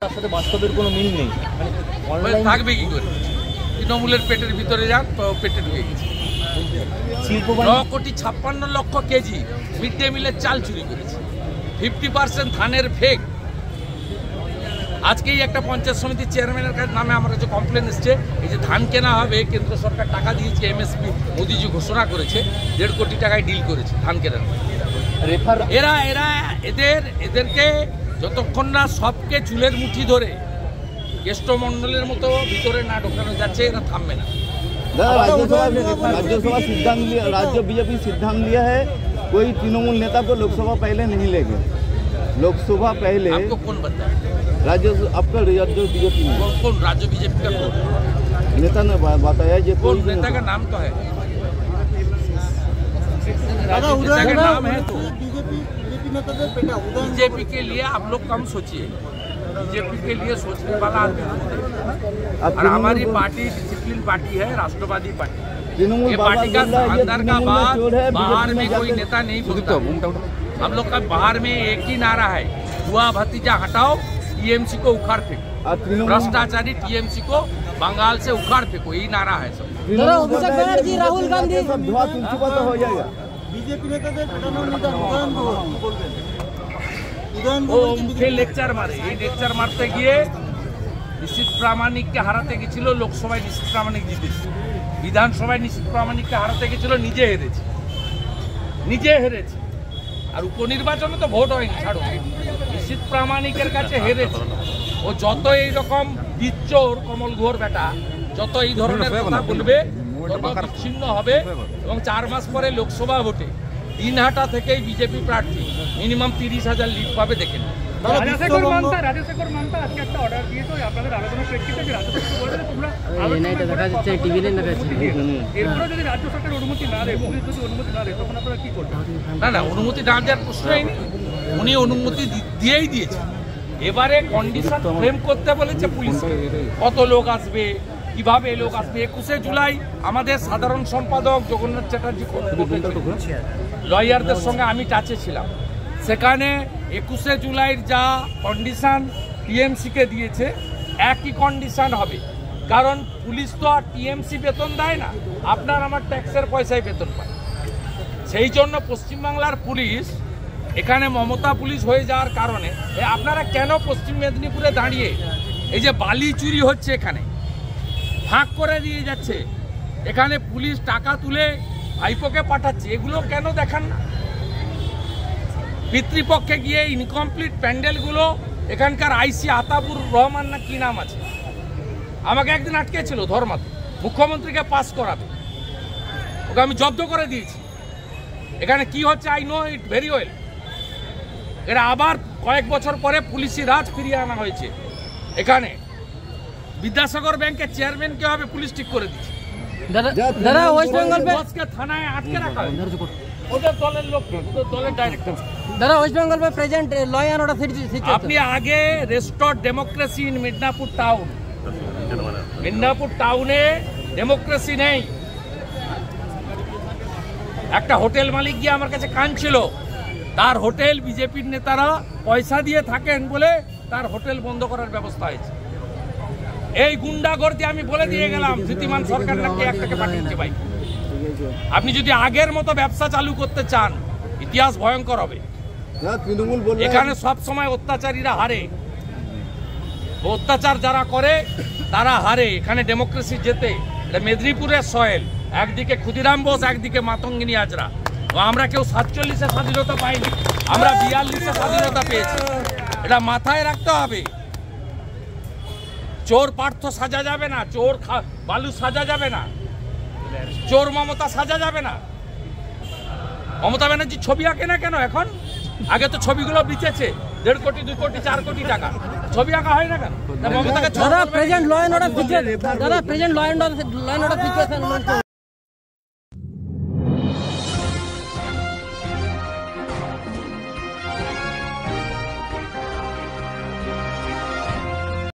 তার সাথে বাস্তবের কোনো মিল নেই। মানে থাকবে কি করে? তৃণমূলের পেটের ভিতরে যান তো পেটে ঢুকে গেছে। 9,56,00,000 কেজি মিড ডে মিলের চাল চুরি করেছে। 50% ধানের ফেক। আজকেই একটা পঞ্চায়েত সমিতির চেয়ারম্যানের নামে আমার কাছে কমপ্লেন এসছে, এই যে ধান কেনা হবে কেন্দ্র সরকার টাকা দিয়েছে, এমএসপি মোদিজি ঘোষণা করেছে, 1.5 কোটি টাকায় ডিল করেছে ধান কেনার। এদেরকে যতক্ষণ না সবকে চুলের মুঠি ধরে কেষ্টমণ্ডলের মতো ভিতরে না ঢোকানো যাচ্ছে এরা থামবে না। राज्य बीजेपी सिद्धांत लिया है कोई तृणमूल नेता को लोकसभा पहले नहीं लेंगे। लोकसभा पहले आपको कौन बताया? राज्य आपका राज्य बीजेपी कौन राज्य बीजेपी का नेता ने बताया। जो कौन नेता का नाम तो है, नेता का नाम है तो बीजेपी के लिए आप लोग कम सोचिए। बीजेपी के लिए सोचने वाला आदमी और हमारी पार्टी डिसिप्लिन पार्टी है, राष्ट्रवादी पार्टी। ये पार्टी का अंदर का बात बाहर में कोई नेता नहीं बोलता। हम लोग का बाहर में एक ही नारा है, हुआ भतीजा हटाओ, टीएमसी को उखाड़ फेंको, भ्रष्टाचारी टीएमसी को बंगाल से उखाड़ फेंको, यही नारा है सब। राहुल गांधी हो जाएगा बीजेपी नेता मुखे लेक्चर मारे, এই লেকচার মারতে গিয়ে নিশ্চিত প্রামাণিককে হারাতে গেছিল, লোকসভায় নিশ্চিত প্রামাণিক জিতেছে, বিধানসভায় নিশ্চিত প্রামাণিককে হারাতে গেছিল, নিজে হেরেছে। আর উপনির্বাচনে তো ভোট হয়নি, ছাড়ো, নিশ্চিত প্রামাণিকের কাছে হেরেছে। ও যত এইরকম বিচ্চোর কমল ঘোর বেটা যত এই ধরনের কথা বলবে তত বিচ্ছিন্ন হবে এবং 4 মাস পরে লোকসভা ভোটে দিনহাটা থেকেই বিজেপি প্রার্থী মিনিমাম 30,000 লিড পাবে। দেখেন রাজশেখর মান্তা আজকে একটা অর্ডার দিয়েছে আপনাদের আলোচনার প্রেক্ষিতে যে রাজ্য সরকার বলছে তোমরা এরপরে যদি রাজ্য সরকার অনুমতি না দেয়, পুলিশ যদি অনুমতি না দেয়, তখন আপনারা কি করবেন? না অনুমতি না দেওয়ার প্রশ্নই নেই, উনি অনুমতি দিয়েই দিয়েছে। এবারে কন্ডিশন ফ্রেম করতে বলেছে পুলিশ, কত লোক আসবে, কিভাবে লোক আসবে। 21শে জুলাই আমাদের সাধারণ সম্পাদক জগন্নাথ চ্যাটার্জি লয়ারদের সঙ্গে আমি টাচে ছিলাম, সেখানে 21শে জুলাইয়ের যা কন্ডিশন টিএমসিকে দিয়েছে একই কন্ডিশন হবে। কারণ পুলিশ তো আর টিএমসি বেতন দেয় না, আপনার আমার ট্যাক্সের পয়সায় বেতন পায়। সেই জন্য পশ্চিমবাংলার পুলিশ এখানে মমতা পুলিশ হয়ে যাওয়ার কারণে আপনারা কেন পশ্চিম মেদিনীপুরে দাঁড়িয়ে এই যে বালি চুরি হচ্ছে এখানে ফাঁক করে দিয়ে যাচ্ছে, এখানে পুলিশ টাকা তুলে ভাইপোকে পাঠাচ্ছে, এগুলো কেন দেখান না? পিতৃপক্ষে গিয়ে ইনকমপ্লিট প্যান্ডেলগুলো এখানকার আইসি আতাবুর রহমান না কি নাম আছে, আমাকে একদিন আটকেছিল ধর্মাতে, মুখ্যমন্ত্রীকে পাস করাবে, ওকে আমি জব্দ করে দিয়েছি। এখানে কি হচ্ছে I know it very well. এটা আবার কয়েক বছর পরে পুলিশি রাজ ফিরিয়ে আনা হয়েছে। এখানে বিদ্যাসাগর ব্যাংকের চেয়ারম্যান কে হবে পুলিশ ঠিক করে দিচ্ছে, ওয়েস্ট বেঙ্গল থানায় আটকে রাখা হয় ওদের দলের লোক, ওদের দলের ডাইরেক্টর। ওয়েস্ট বেঙ্গল में present law and order situation আপনি আগে restore democracy in Midnapur town, Midnapur টাউনে ডেমোক্রেসি নেই। একটা হোটেল মালিক গিয়ে আমার কাছে কাঁদছিল, তার হোটেল বিজেপির নেতারা পয়সা দিয়ে থাকেন বলে তার হোটেল বন্ধ করার ব্যবস্থা হয়েছে। এই গুন্ডাগর্দি আমি বলে দিয়ে গেলাম, ধৃতিমান সরকার নাকি একটাকে পাঠিয়েছে ভাই। আপনি যদি আগের মতো ব্যবসা চালু করতে চান ইতিহাস ভয়ঙ্কর হবে। এখানে সব সময় অত্যাচারীরা হারে, অত্যাচার যারা করে তারা হারে। এখানে ডেমোক্রেসি জেতে। এটা মেদিনীপুরের সয়েল, একদিকে ক্ষুদিরাম বোস, একদিকে মাতঙ্গিনী হাজরা। আমরা কেউ 47-এ স্বাধীনতা পাইনি, আমরা 42-এ স্বাধীনতা পেয়েছি। এটা মাথায় রাখতে হবে। চোর পার্থ সাজা যাবে না, চোর বালু সাজা যাবে না, চোর মমতা সাজা যাবে না। মমতা ব্যানার্জি ছবি আঁকে না কেন এখন? আগে তো ছবিগুলো বিচেছে 1.5 কোটি 2 কোটি 4 কোটি টাকা, ছবি আঁকা হয় না কেন? মমতাকে present law and order situation